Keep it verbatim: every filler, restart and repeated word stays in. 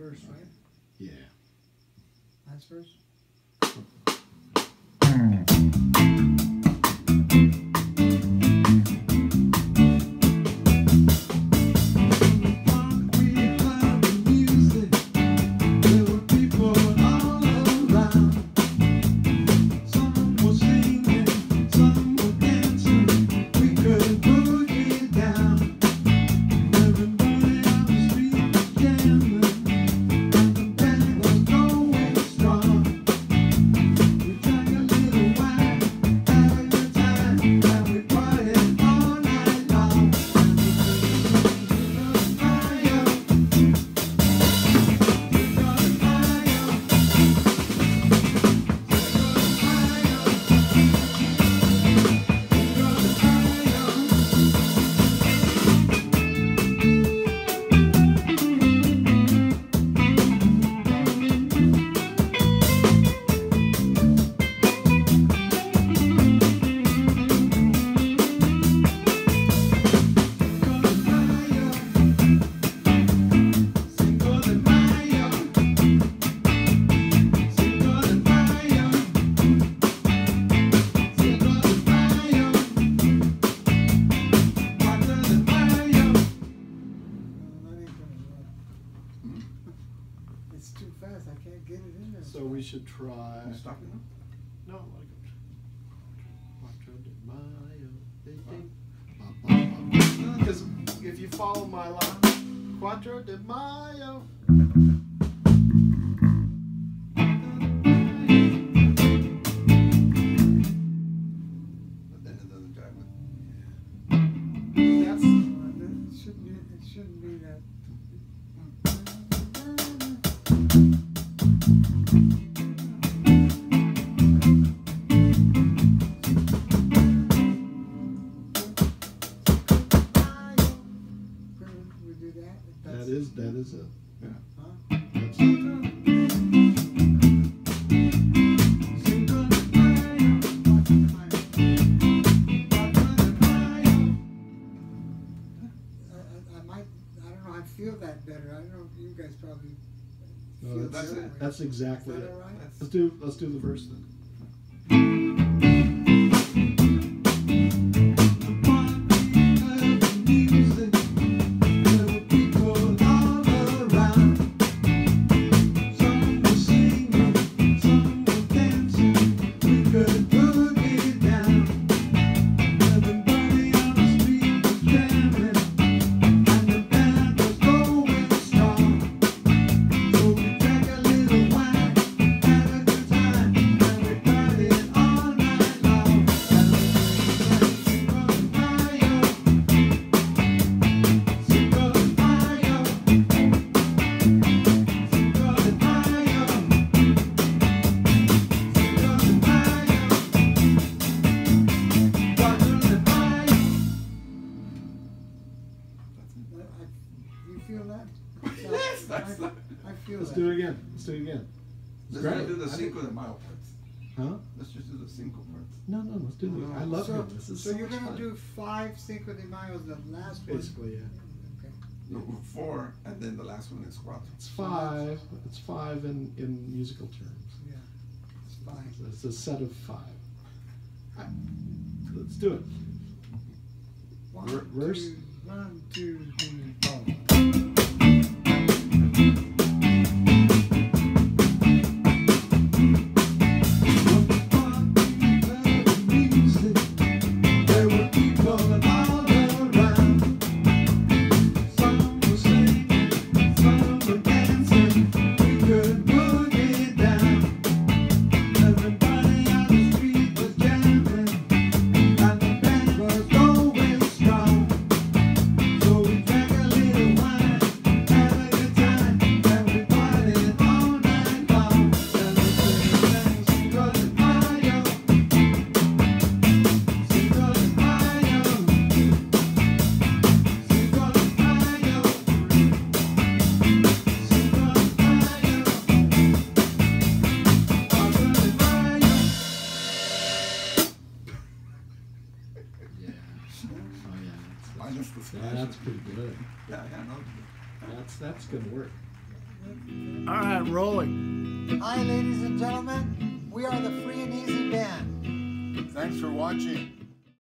verse, right? Yeah. Last verse? It's too fast. I can't get it in there. So we should try. You stopping them? No, like because if you follow my line, Quattro de Mayo. But then it doesn't jive with. That's It shouldn't be, it shouldn't be that. We do that? that That's, is that is it. Yeah. huh? That's I, I, I might, I don't know, I feel that better. I don't know if you guys probably no, feel that's, that it. way. that's exactly Is that it. all right? Let's do let's do the verse then. You feel that? Yes, that's I, not. I feel Let's that. do it again. Let's do it again. It's Let's great. do the I think- Cinco de Mayo parts. Huh? Let's just do the Cinco parts. No, no. Let's do the. I love so, it. This is so so you're much gonna fun. do five Cinco de Mayos, the last one. Basically, yeah. Okay. No, four, and then the last one is cuatro. It's five. It's five in in musical terms. Yeah. It's fine. It's a set of five. Alright, let's do it. One, Ver- verse? two, one, two, three, four. Minus the splash. That's pretty good. Yeah, yeah, no. That's that's gonna work. That's- All right, rolling. Hi, ladies and gentlemen. We are the Free and Easy Band. Thanks for watching.